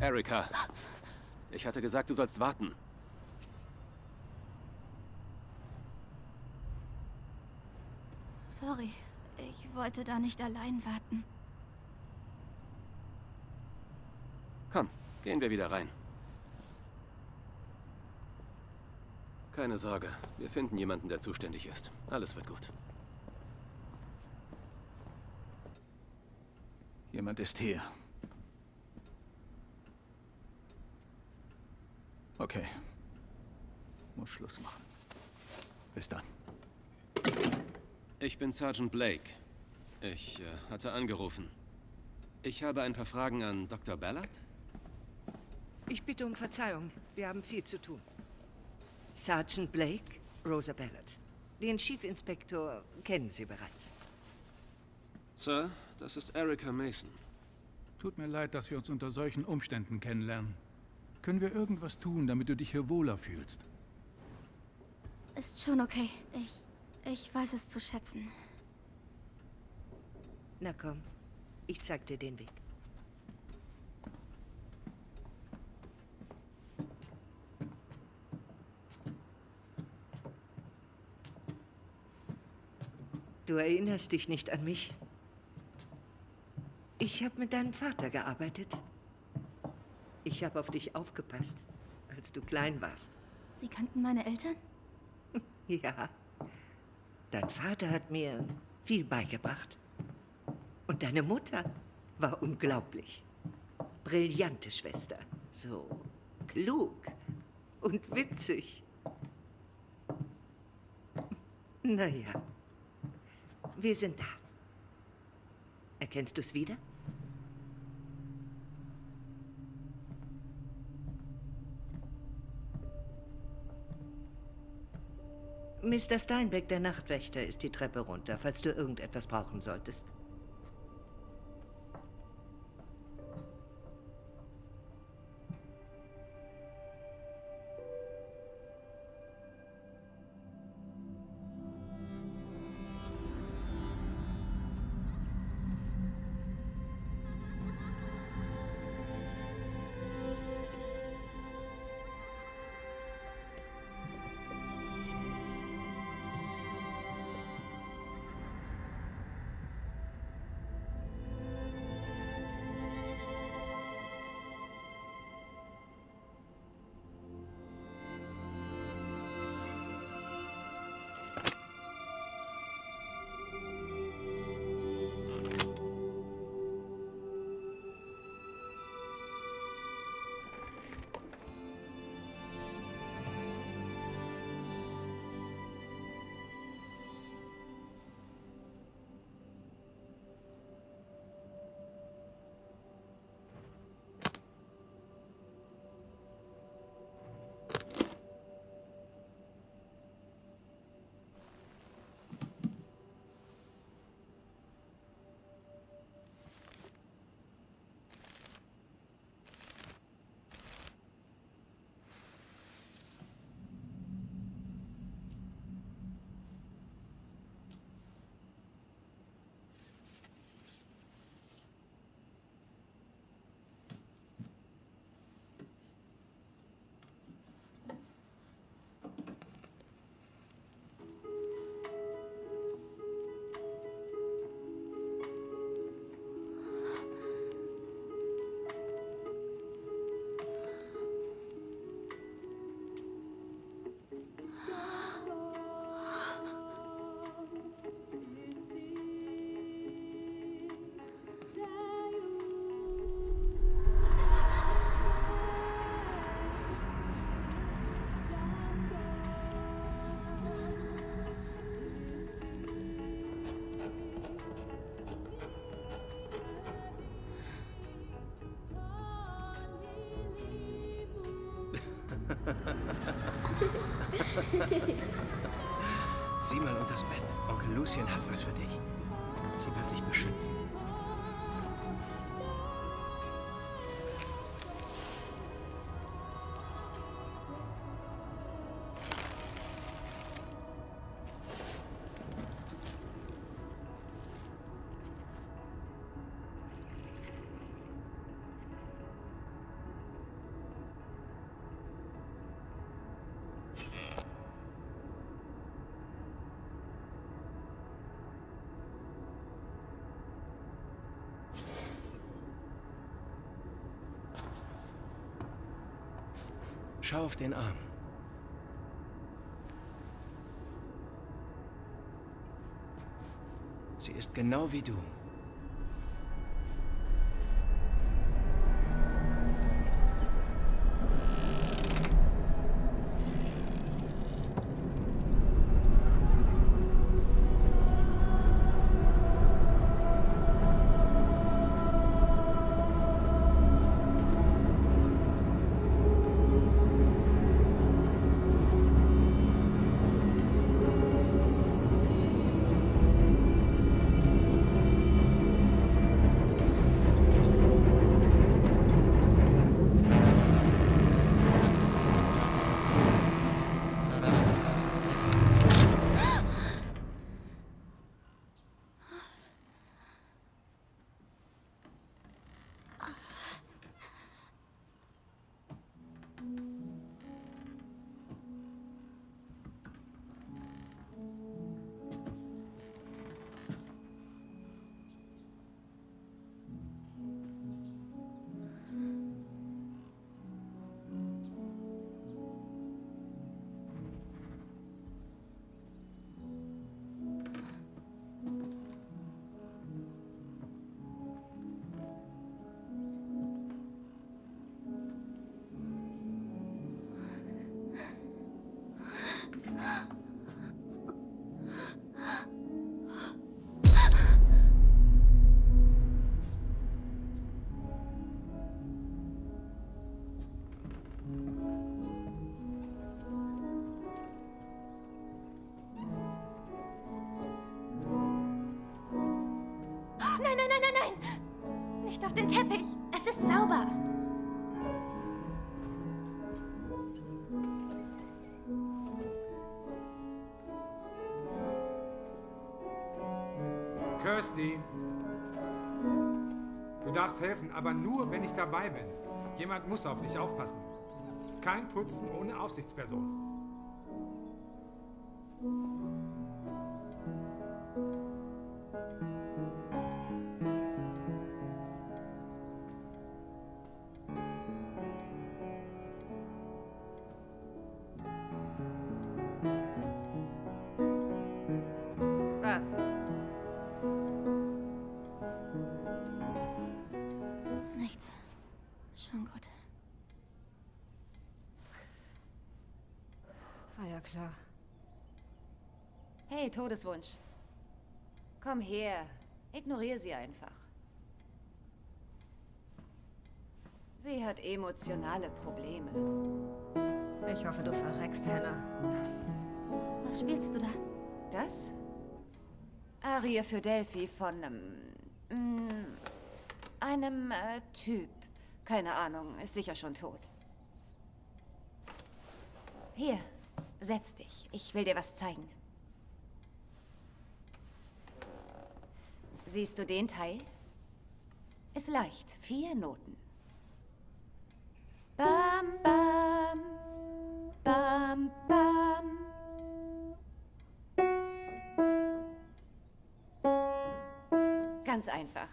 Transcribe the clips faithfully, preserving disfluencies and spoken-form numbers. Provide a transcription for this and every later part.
Erika, ich hatte gesagt, du sollst warten. Sorry, ich wollte da nicht allein warten. Komm, gehen wir wieder rein. Keine Sorge, wir finden jemanden, der zuständig ist. Alles wird gut. Jemand ist hier. Okay. Muss Schluss machen. Bis dann. Ich bin Sergeant Blake. Ich äh, hatte angerufen. Ich habe ein paar Fragen an Doktor Ballard. Ich bitte um Verzeihung. Wir haben viel zu tun. Sergeant Blake, Rosa Ballard. Den Chief Inspector kennen Sie bereits. Sir, das ist Erika Mason. Tut mir leid, dass wir uns unter solchen Umständen kennenlernen. Können wir irgendwas tun, damit du dich hier wohler fühlst? Ist schon okay. Ich... ich weiß es zu schätzen. Na komm, ich zeig dir den Weg. Du erinnerst dich nicht an mich? Ich habe mit deinem Vater gearbeitet. Ich habe auf dich aufgepasst, als du klein warst. Sie kannten meine Eltern? Ja. Dein Vater hat mir viel beigebracht. Und deine Mutter war unglaublich. Brillante Schwester. So klug und witzig. Naja, wir sind da. Erkennst du es wieder? Mister Steinbeck, der Nachtwächter, ist die Treppe runter, falls du irgendetwas brauchen solltest. Sieh mal unter das Bett. Onkel Lucien hat was für dich. Sie wird dich beschützen. Schau auf den Arm. Sie ist genau wie du. Nein, nein, nein, nein, nein! Nicht auf den Teppich! Es ist sauber! Kirsty! Du darfst helfen, aber nur, wenn ich dabei bin. Jemand muss auf dich aufpassen. Kein Putzen ohne Aufsichtsperson. Was? Nichts. Schon gut. War ja klar. Hey, Todeswunsch. Komm her. Ignoriere sie einfach. Sie hat emotionale Probleme. Ich hoffe, du verreckst, Hannah. Was spielst du da? Das? Arie für Delphi von einem... Mm, einem äh, Typ. Keine Ahnung, ist sicher schon tot. Hier, setz dich. Ich will dir was zeigen. Siehst du den Teil? Ist leicht. Vier Noten. Bam, bam. Bam, bam. Ganz einfach.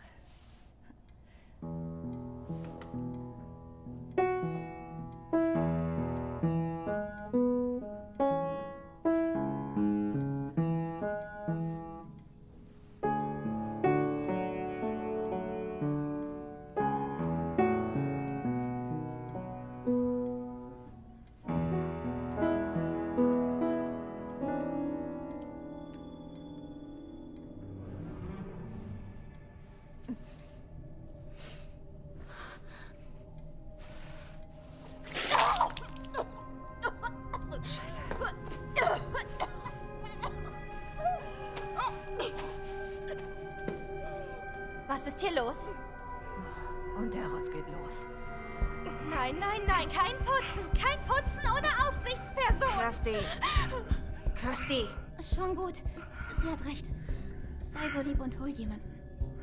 Was ist hier los? Und der Rotz geht los. Nein, nein, nein, kein Putzen. Kein Putzen ohne Aufsichtsperson. Kirsty. Kirsty. Schon gut. Sie hat recht. Sei so lieb und hol jemanden.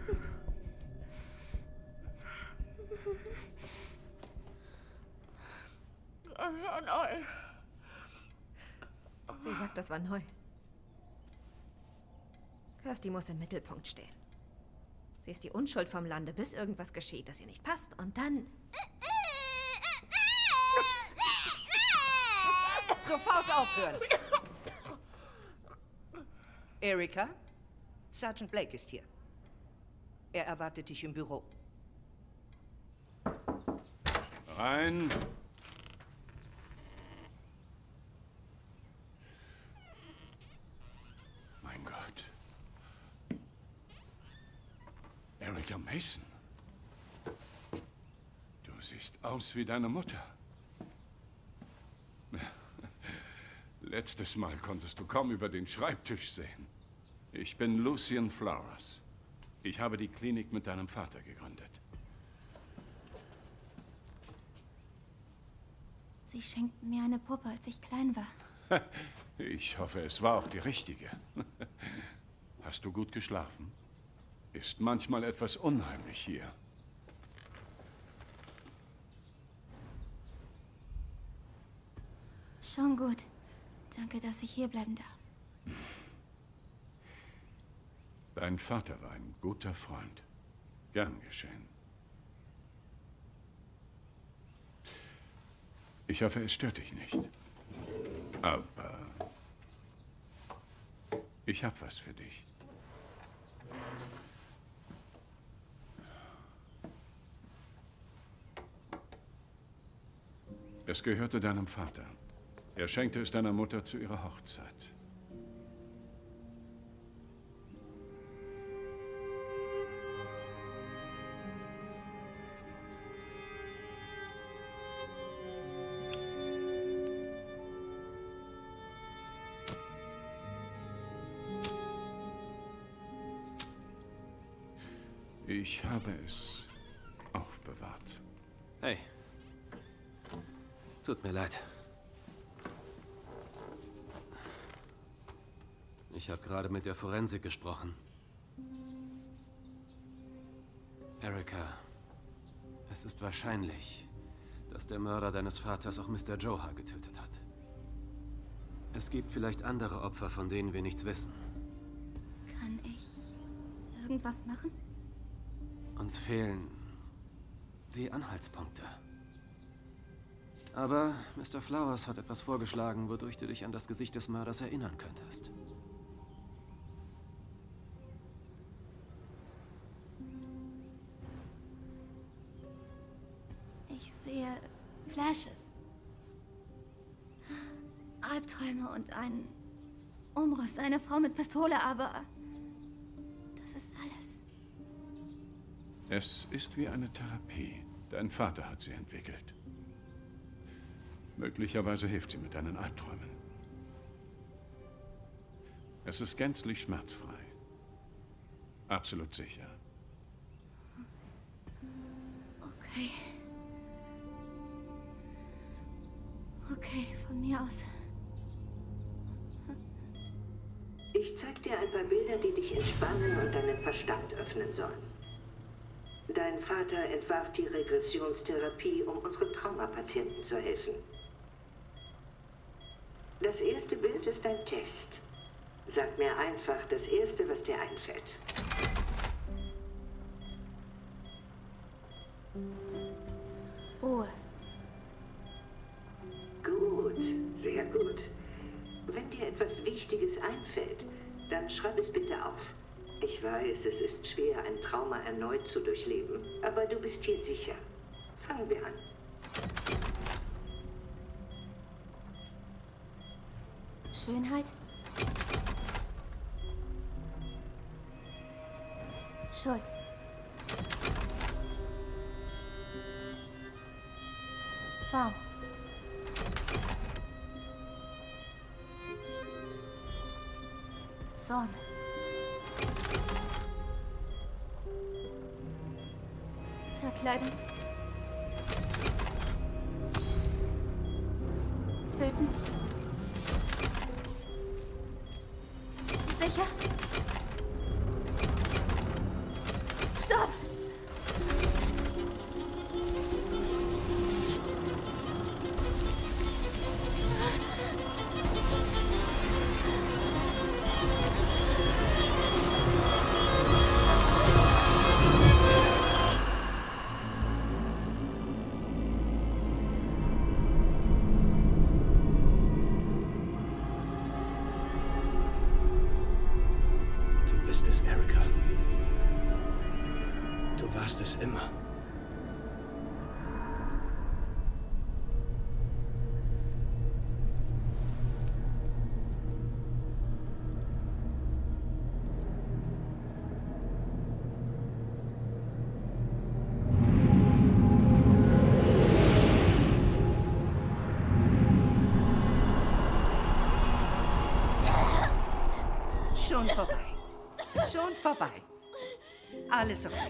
Sie sagt, das war neu. Kirsty muss im Mittelpunkt stehen. Sie ist die Unschuld vom Lande, bis irgendwas geschieht, das ihr nicht passt. Und dann... Sofort aufhören! Erika, Sergeant Blake ist hier. Er erwartet dich im Büro. Rein. Mein Gott. Erika Mason. Du siehst aus wie deine Mutter. Letztes Mal konntest du kaum über den Schreibtisch sehen. Ich bin Lucien Flowers. Ich habe die Klinik mit deinem Vater gegründet. Sie schenkten mir eine Puppe, als ich klein war. Ich hoffe, es war auch die richtige. Hast du gut geschlafen? Ist manchmal etwas unheimlich hier. Schon gut. Danke, dass ich hier bleiben darf. Dein Vater war ein guter Freund. Gern geschehen. Ich hoffe, es stört dich nicht. Aber ich habe was für dich. Es gehörte deinem Vater. Er schenkte es deiner Mutter zu ihrer Hochzeit. Ich habe es aufbewahrt. Hey. Tut mir leid. Ich habe gerade mit der Forensik gesprochen. Erika, es ist wahrscheinlich, dass der Mörder deines Vaters auch Mister Johar getötet hat. Es gibt vielleicht andere Opfer, von denen wir nichts wissen. Kann ich irgendwas machen? Uns fehlen die Anhaltspunkte. Aber Mister Flowers hat etwas vorgeschlagen, wodurch du dich an das Gesicht des Mörders erinnern könntest. Ich sehe Flashes. Albträume und einen Umriss, eine Frau mit Pistole, aber das ist alles. Es ist wie eine Therapie. Dein Vater hat sie entwickelt. Möglicherweise hilft sie mit deinen Albträumen. Es ist gänzlich schmerzfrei. Absolut sicher. Okay. Okay, von mir aus. Ich zeig dir ein paar Bilder, die dich entspannen und deinen Verstand öffnen sollen. Dein Vater entwarf die Regressionstherapie, um unseren Traumapatienten zu helfen. Das erste Bild ist ein Test. Sag mir einfach das Erste, was dir einfällt. Ruhe. Gut, sehr gut. Wenn dir etwas Wichtiges einfällt, dann schreib es bitte auf. Ich weiß, es ist schwer, ein Trauma erneut zu durchleben, aber du bist hier sicher. Fangen wir an. Schönheit. Schuld. Form. Zorn. Verkleiden. Töten. Sicher. Stopp! ist es immer. Schon vorbei. Schon vorbei. Alles okay.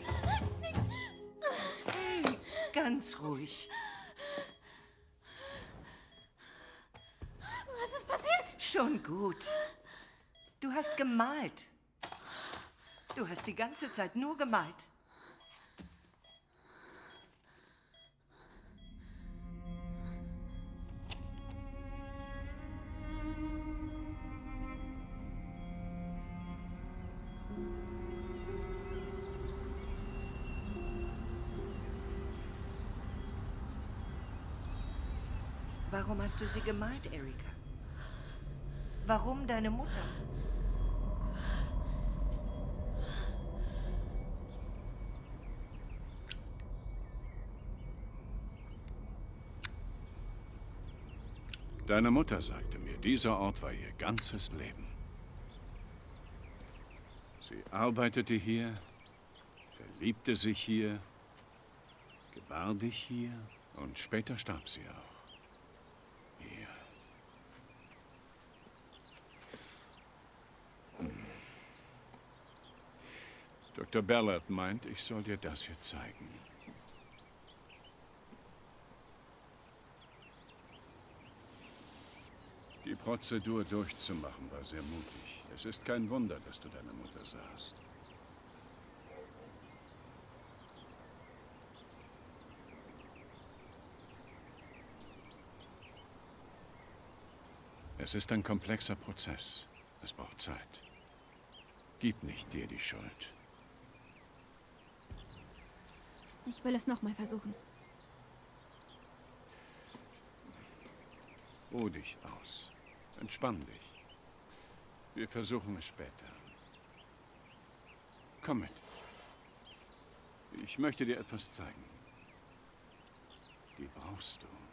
Hey, ganz ruhig. Was ist passiert? Schon gut. Du hast gemalt. Du hast die ganze Zeit nur gemalt. Warum hast du sie gemalt, Erika? Warum deine Mutter? Deine Mutter sagte mir, dieser Ort war ihr ganzes Leben. Sie arbeitete hier, verliebte sich hier, gebar dich hier und später starb sie auch. Hier. Hm. Doktor Ballard meint, ich soll dir das hier zeigen. Die Prozedur durchzumachen war sehr mutig. Es ist kein Wunder, dass du deine Mutter sahst. Es ist ein komplexer Prozess. Es braucht Zeit. Gib nicht dir die Schuld. Ich will es nochmal versuchen. Ruh dich aus. Entspann dich. Wir versuchen es später. Komm mit. Ich möchte dir etwas zeigen. Die brauchst du.